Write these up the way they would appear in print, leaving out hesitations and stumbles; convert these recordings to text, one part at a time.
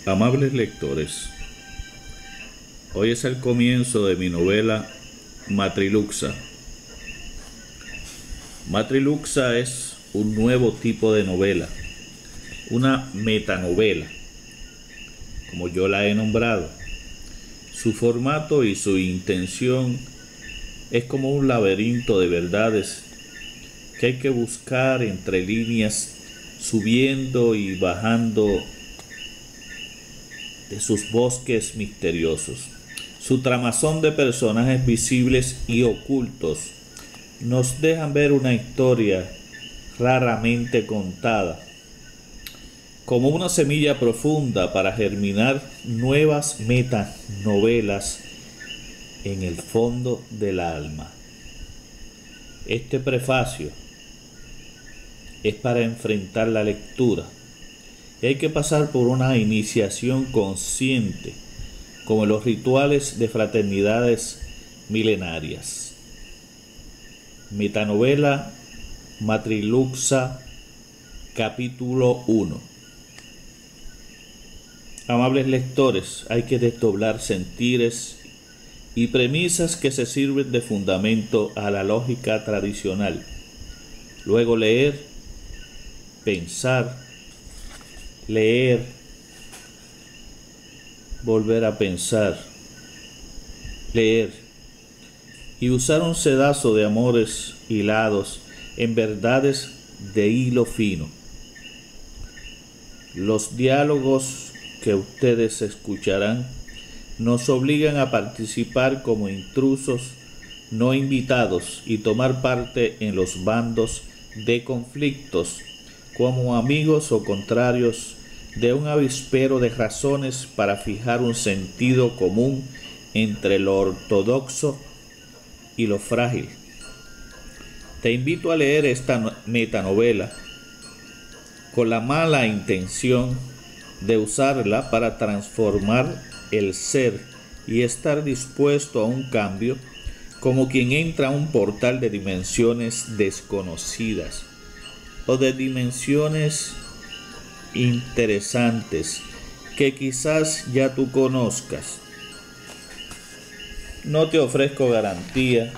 Amables lectores, hoy es el comienzo de mi novela Matriluxa. Matriluxa es un nuevo tipo de novela, una metanovela, como yo la he nombrado. Su formato y su intención es como un laberinto de verdades que hay que buscar entre líneas, subiendo y bajando de sus bosques misteriosos. Su tramazón de personajes visibles y ocultos nos dejan ver una historia raramente contada, como una semilla profunda para germinar nuevas metanovelas en el fondo del alma. Este prefacio es para enfrentar la lectura y hay que pasar por una iniciación consciente, como en los rituales de fraternidades milenarias. Metanovela Matriluxa, capítulo 1. Amables lectores, hay que desdoblar sentires y premisas que se sirven de fundamento a la lógica tradicional. Luego leer, pensar, leer, volver a pensar, leer y usar un sedazo de amores hilados en verdades de hilo fino. Los diálogos que ustedes escucharán nos obligan a participar como intrusos no invitados y tomar parte en los bandos de conflictos como amigos o contrarios de un avispero de razones para fijar un sentido común entre lo ortodoxo y lo frágil. Te invito a leer esta metanovela con la mala intención de usarla para transformar el ser y estar dispuesto a un cambio, como quien entra a un portal de dimensiones desconocidas o de dimensiones interesantes que quizás ya tú conozcas. No te ofrezco garantía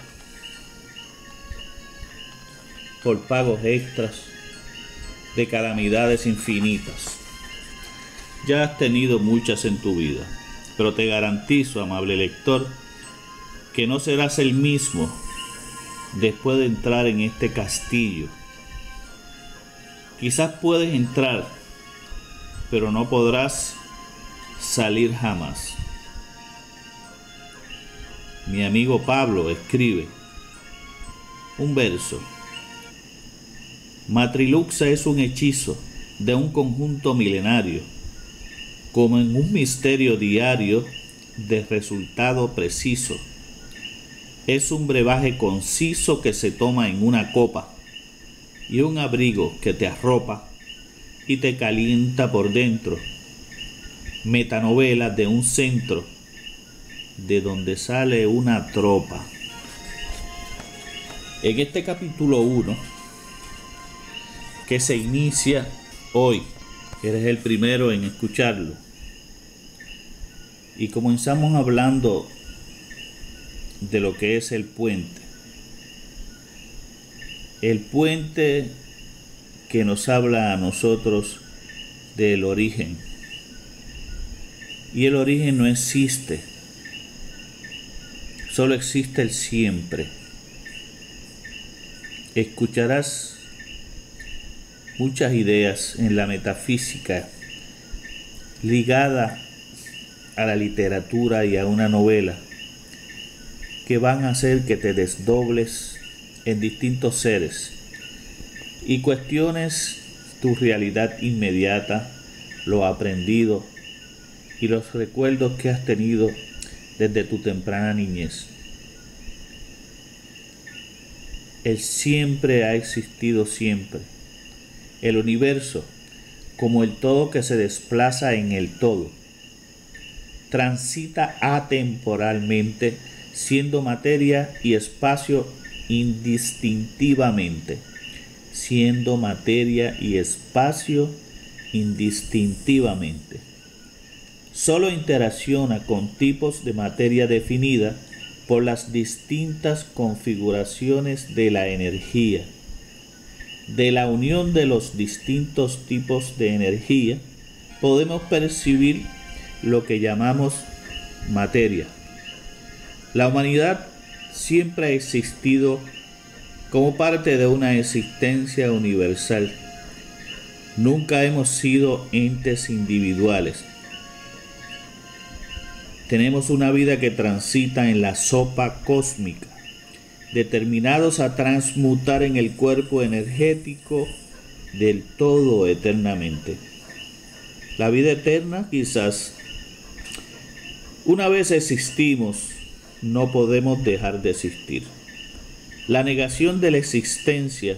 por pagos extras de calamidades infinitas. Ya has tenido muchas en tu vida, pero te garantizo, amable lector, que no serás el mismo después de entrar en este castillo. Quizás puedes entrar, pero no podrás salir jamás. Mi amigo Pablo escribe un verso. Matriluxa es un hechizo de un conjunto milenario, como en un misterio diario de resultado preciso. Es un brebaje conciso que se toma en una copa y un abrigo que te arropa y te calienta por dentro. Metanovela de un centro de donde sale una tropa. En este capítulo 1, que se inicia hoy, eres el primero en escucharlo, y comenzamos hablando de lo que es el puente. El puente que nos habla a nosotros del origen. Y el origen no existe, solo existe el siempre. Escucharás muchas ideas en la metafísica ligada a la literatura y a una novela que van a hacer que te desdobles en distintos seres y cuestiones tu realidad inmediata, lo aprendido y los recuerdos que has tenido desde tu temprana niñez. El siempre ha existido siempre. El universo, como el todo que se desplaza en el todo, transita atemporalmente, siendo materia y espacio indistintivamente, indistintivamente. solo interacciona con tipos de materia definida por las distintas configuraciones de la energía. De la unión de los distintos tipos de energía, podemos percibir lo que llamamos materia. La humanidad siempre ha existido como parte de una existencia universal. Nunca hemos sido entes individuales. Tenemos una vida que transita en la sopa cósmica, determinados a transmutar en el cuerpo energético del todo eternamente. La vida eterna, quizás, una vez existimos, no podemos dejar de existir. La negación de la existencia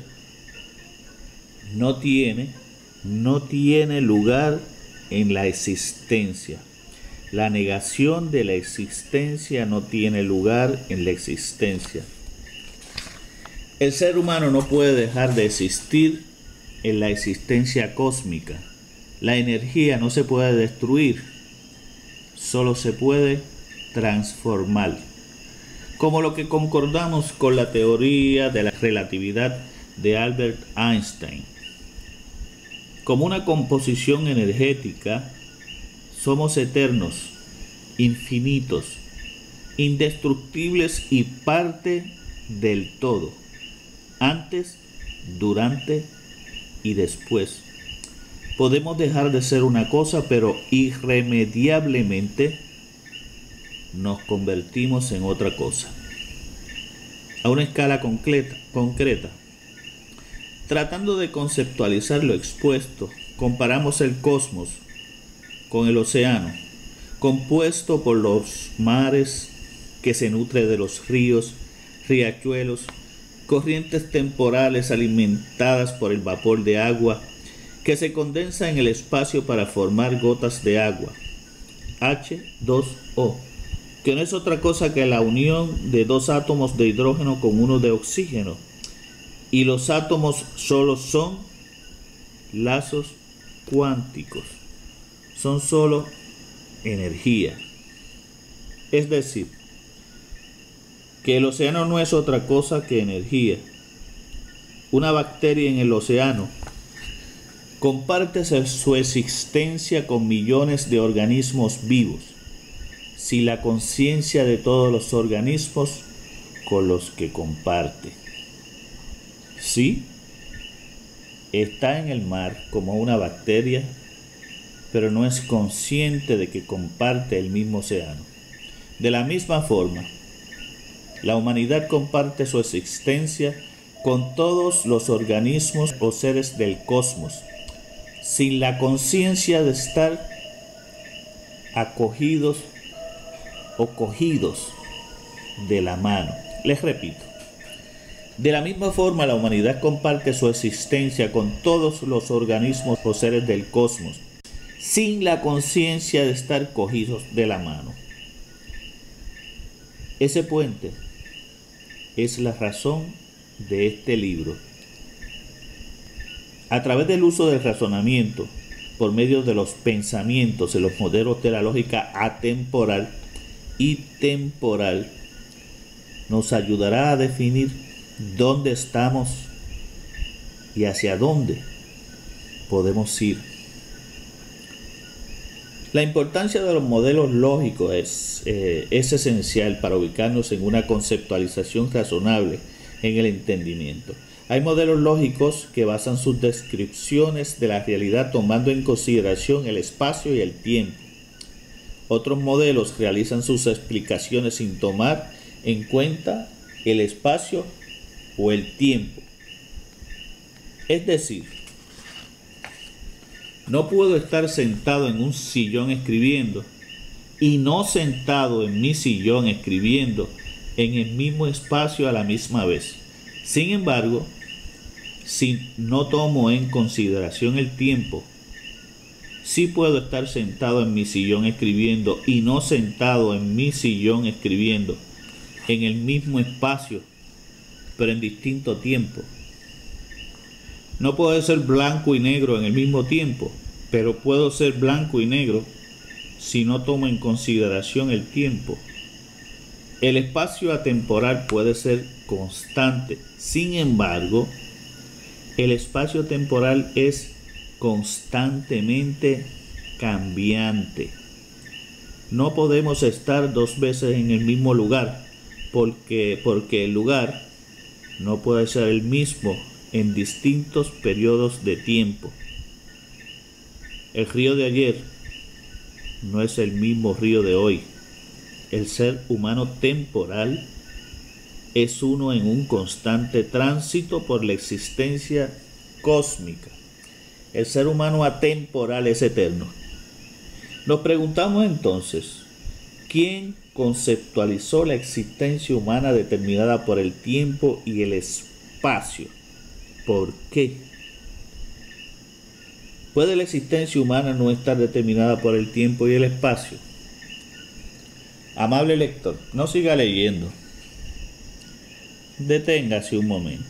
no tiene lugar en la existencia. La negación de la existencia no tiene lugar en la existencia. El ser humano no puede dejar de existir en la existencia cósmica. La energía no se puede destruir, solo se puede transformar. Como lo que concordamos con la teoría de la relatividad de Albert Einstein. Como una composición energética, somos eternos, infinitos, indestructibles y parte del todo, antes, durante y después. Podemos dejar de ser una cosa, pero irremediablemente nos convertimos en otra cosa. A una escala concreta. Tratando de conceptualizar lo expuesto, comparamos el cosmos con el océano, compuesto por los mares que se nutre de los ríos, riachuelos, corrientes temporales alimentadas por el vapor de agua que se condensa en el espacio para formar gotas de agua, H2O, que no es otra cosa que la unión de dos átomos de hidrógeno con uno de oxígeno, y los átomos solo son lazos cuánticos, son solo energía. Es decir, que el océano no es otra cosa que energía. Una bacteria en el océano comparte su existencia con millones de organismos vivos, sin la conciencia de todos los organismos con los que comparte. Sí, está en el mar como una bacteria, pero no es consciente de que comparte el mismo océano. De la misma forma, la humanidad comparte su existencia con todos los organismos o seres del cosmos, sin la conciencia de estar acogidos o cogidos de la mano. Les repito, de la misma forma la humanidad comparte su existencia con todos los organismos o seres del cosmos, sin la conciencia de estar cogidos de la mano. Ese puente es la razón de este libro. A través del uso del razonamiento, por medio de los pensamientos en los modelos de la lógica atemporal y temporal, nos ayudará a definir dónde estamos y hacia dónde podemos ir. La importancia de los modelos lógicos es esencial para ubicarnos en una conceptualización razonable en el entendimiento. Hay modelos lógicos que basan sus descripciones de la realidad tomando en consideración el espacio y el tiempo. Otros modelos realizan sus explicaciones sin tomar en cuenta el espacio o el tiempo. Es decir, no puedo estar sentado en un sillón escribiendo y no sentado en mi sillón escribiendo en el mismo espacio a la misma vez. Sin embargo, si no tomo en consideración el tiempo, sí puedo estar sentado en mi sillón escribiendo y no sentado en mi sillón escribiendo en el mismo espacio, pero en distinto tiempo. No puedo ser blanco y negro en el mismo tiempo, pero puedo ser blanco y negro si no tomo en consideración el tiempo. El espacio atemporal puede ser constante, sin embargo, el espacio temporal es constantemente cambiante. No podemos estar dos veces en el mismo lugar, porque el lugar no puede ser el mismo en distintos periodos de tiempo. El río de ayer no es el mismo río de hoy. El ser humano temporal es uno en un constante tránsito por la existencia cósmica. El ser humano atemporal es eterno. Nos preguntamos entonces, ¿quién conceptualizó la existencia humana determinada por el tiempo y el espacio? ¿Por qué? ¿Puede la existencia humana no estar determinada por el tiempo y el espacio? Amable lector, no siga leyendo. Deténgase un momento.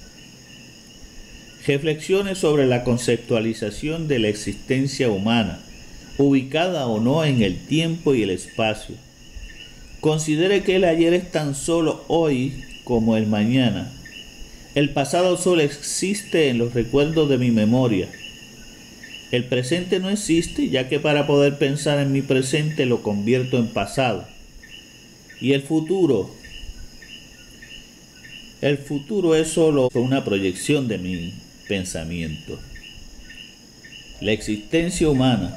Reflexione sobre la conceptualización de la existencia humana, ubicada o no en el tiempo y el espacio. Considere que el ayer es tan solo hoy como el mañana. El pasado solo existe en los recuerdos de mi memoria. El presente no existe, ya que para poder pensar en mi presente lo convierto en pasado. Y el futuro es solo una proyección de mi pensamiento. La existencia humana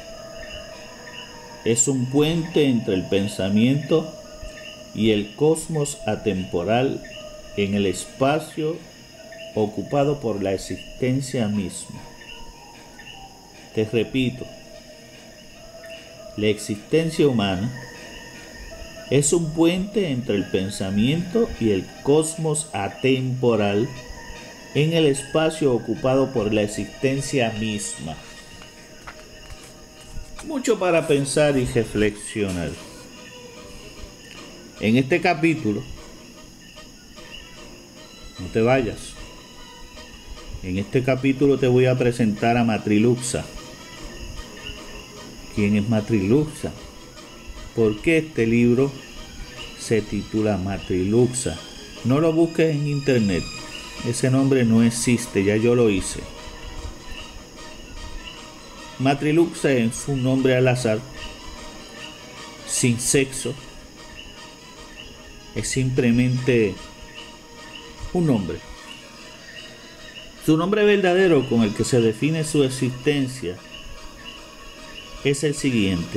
es un puente entre el pensamiento y el cosmos atemporal en el espacio ocupado por la existencia misma. Te repito, la existencia humana es un puente entre el pensamiento y el cosmos atemporal en el espacio ocupado por la existencia misma. Mucho para pensar y reflexionar. En este capítulo, no te vayas. En este capítulo te voy a presentar a Matriluxa. ¿Quién es Matriluxa? ¿Por qué este libro se titula Matriluxa? No lo busques en internet. Ese nombre no existe, ya yo lo hice. Matriluxa es un nombre al azar, sin sexo. Es simplemente un nombre. Su nombre verdadero con el que se define su existencia es el siguiente: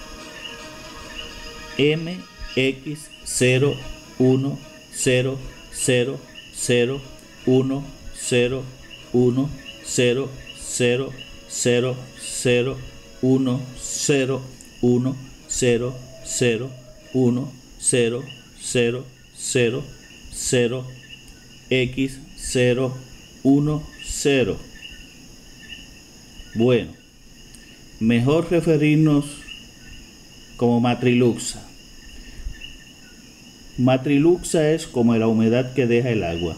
M-X-0-1-0-0-1-0-1-0-0-X-0-1-0. Bueno, mejor referirnos como Matriluxa. Matriluxa es como la humedad que deja el agua.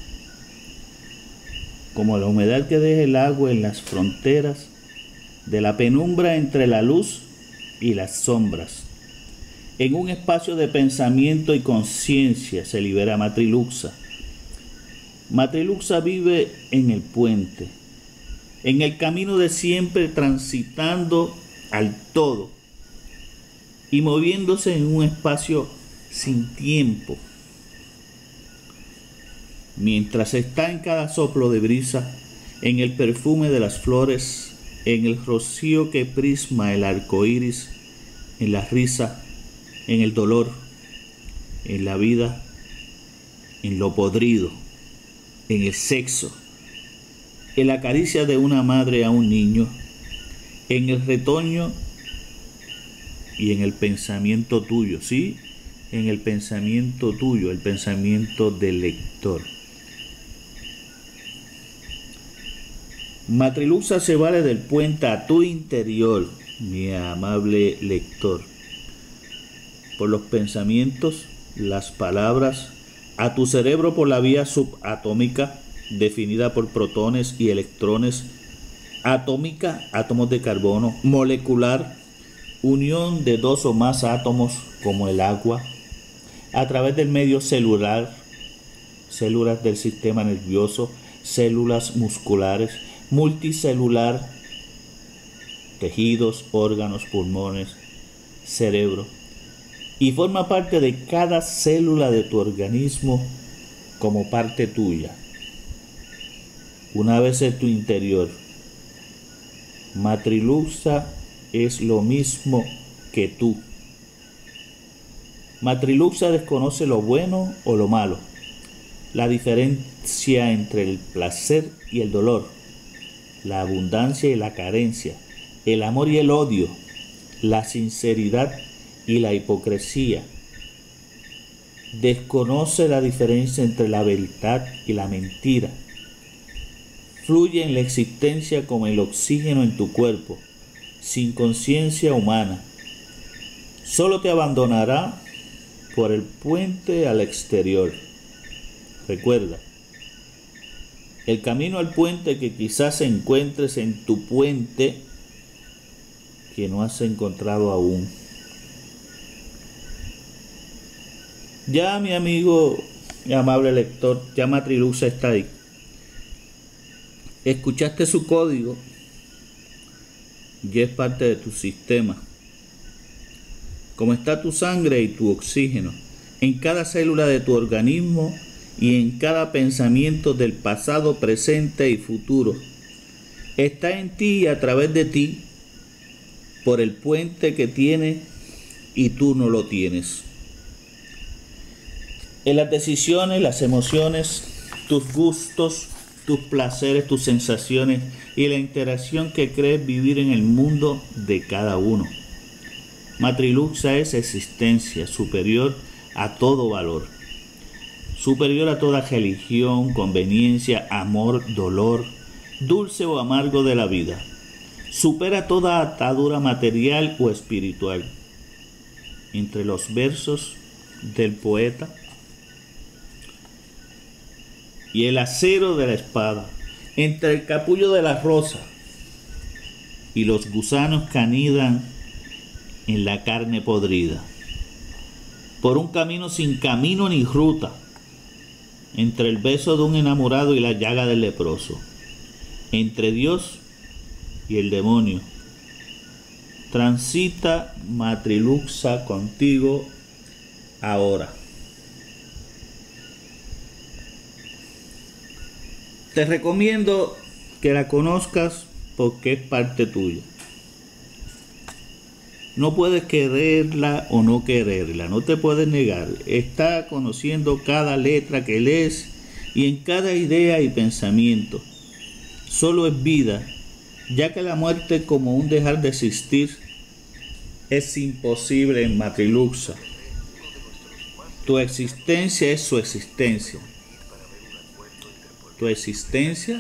Como la humedad que deja el agua en las fronteras de la penumbra entre la luz y las sombras. En un espacio de pensamiento y conciencia se libera Matriluxa. Matriluxa vive en el puente, en el camino de siempre, transitando al todo y moviéndose en un espacio sin tiempo. Mientras está en cada soplo de brisa, en el perfume de las flores, en el rocío que prisma el arco iris, en la risa, en el dolor, en la vida, en lo podrido, en el sexo, en la caricia de una madre a un niño, en el retoño y en el pensamiento tuyo, ¿sí? En el pensamiento tuyo, el pensamiento del lector. Matriluxa se vale del puente a tu interior, mi amable lector, por los pensamientos, las palabras, a tu cerebro por la vía subatómica, definida por protones y electrones, atómica, átomos de carbono, molecular, unión de dos o más átomos como el agua, a través del medio celular, células del sistema nervioso, células musculares, multicelular, tejidos, órganos, pulmones, cerebro, y forma parte de cada célula de tu organismo como parte tuya. Una vez en tu interior, Matriluxa es lo mismo que tú. Matriluxa desconoce lo bueno o lo malo, la diferencia entre el placer y el dolor, la abundancia y la carencia, el amor y el odio, la sinceridad y la hipocresía. Desconoce la diferencia entre la verdad y la mentira. Fluye en la existencia como el oxígeno en tu cuerpo, sin conciencia humana. Solo te abandonará por el puente al exterior. Recuerda, el camino al puente que quizás encuentres en tu puente que no has encontrado aún. Ya, mi amigo, mi amable lector, ya Matriluxa está ahí. Escuchaste su código, ya es parte de tu sistema. Como está tu sangre y tu oxígeno, en cada célula de tu organismo y en cada pensamiento del pasado, presente y futuro. Está en ti y a través de ti, por el puente que tiene y tú no lo tienes. En las decisiones, las emociones, tus gustos, tus placeres, tus sensaciones y la interacción que crees vivir en el mundo de cada uno. Matriluxa es existencia superior a todo valor, superior a toda religión, conveniencia, amor, dolor, dulce o amargo de la vida. Supera toda atadura material o espiritual. Entre los versos del poeta y el acero de la espada, entre el capullo de la rosa y los gusanos que anidan en la carne podrida, por un camino sin camino ni ruta, entre el beso de un enamorado y la llaga del leproso, entre Dios y el demonio, transita Matriluxa contigo ahora. Te recomiendo que la conozcas porque es parte tuya. No puedes quererla o no quererla, no te puedes negar. Está conociendo cada letra que lees y en cada idea y pensamiento. Solo es vida, ya que la muerte como un dejar de existir es imposible en Matriluxa. Tu existencia es su existencia. Tu existencia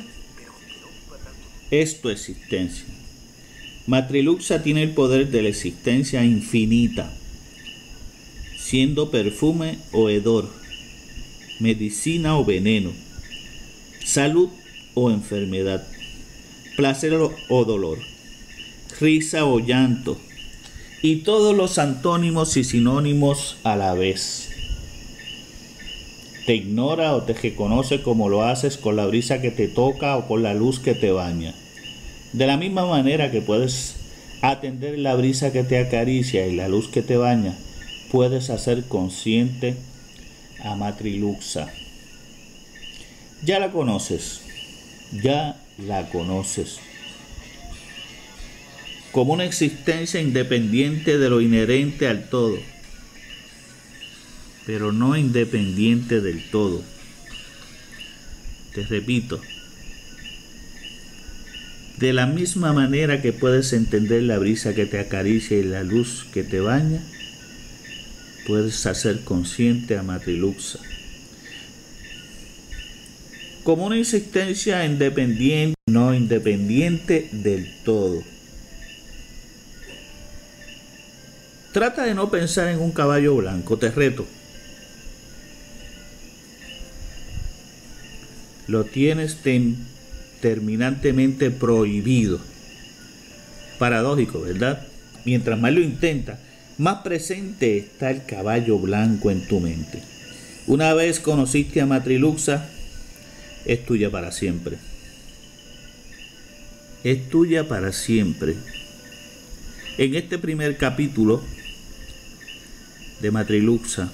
es tu existencia. Matriluxa tiene el poder de la existencia infinita, siendo perfume o hedor, medicina o veneno, salud o enfermedad, placer o dolor, risa o llanto, y todos los antónimos y sinónimos a la vez. Te ignora o te reconoce como lo haces con la brisa que te toca o con la luz que te baña. De la misma manera que puedes atender la brisa que te acaricia y la luz que te baña, puedes hacer consciente a Matriluxa. Ya la conoces, ya la conoces. Como una existencia independiente de lo inherente al todo, pero no independiente del todo. Te repito, de la misma manera que puedes entender la brisa que te acaricia y la luz que te baña, puedes hacer consciente a Matriluxa. Como una existencia independiente, no independiente del todo. Trata de no pensar en un caballo blanco, te reto. Lo tienes terminantemente prohibido. Paradójico, ¿verdad? mientras más lo intentas, más presente está el caballo blanco en tu mente. Una vez conociste a Matriluxa, es tuya para siempre. Es tuya para siempre. En este primer capítulo de Matriluxa,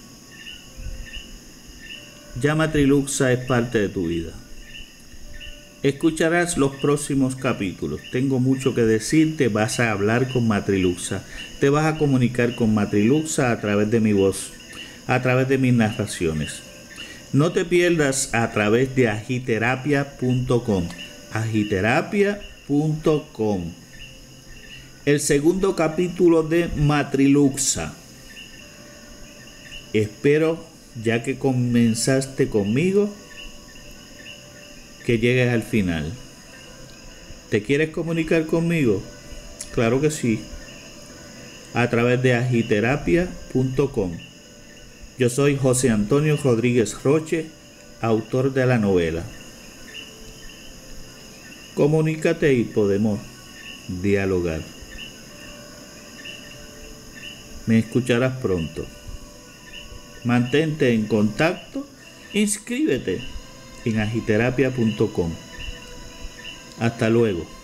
ya Matriluxa es parte de tu vida. Escucharás los próximos capítulos. Tengo mucho que decirte. Vas a hablar con Matriluxa. Te vas a comunicar con Matriluxa a través de mi voz, a través de mis narraciones. No te pierdas a través de agiterapia.com. Agiterapia.com. El segundo capítulo de Matriluxa. Espero, ya que comenzaste conmigo, que llegues al final. ¿Te quieres comunicar conmigo? Claro que sí. A través de agiterapia.com. Yo soy José Antonio Rodríguez Roche, autor de la novela. Comunícate y podemos dialogar. Me escucharás pronto. Mantente en contacto. Inscríbete en agiterapia.com. Hasta luego.